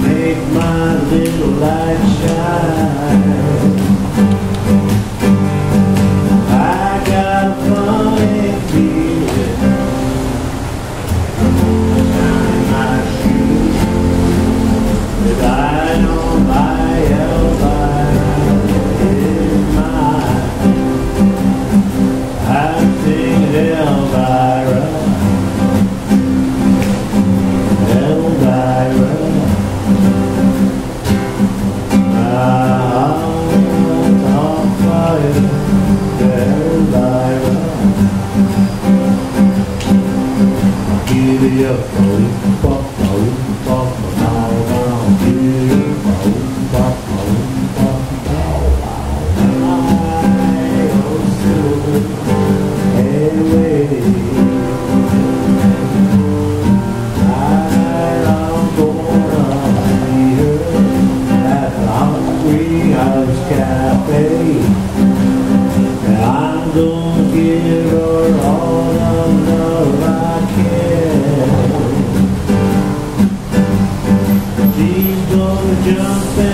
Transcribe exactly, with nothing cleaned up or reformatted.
make my little light shine. I got a funny feeling in my shoes that I know my Elvira is mine. I sing Elvira, Elvira. Giddy up, oh, pop, oh, pop, now, now, giddy up, oh, pop, oh, pop, now, I go silver, away. I'm gonna see her at the Hungry House Cafe, and I'm gonna give her all the love I can. She's gonna jump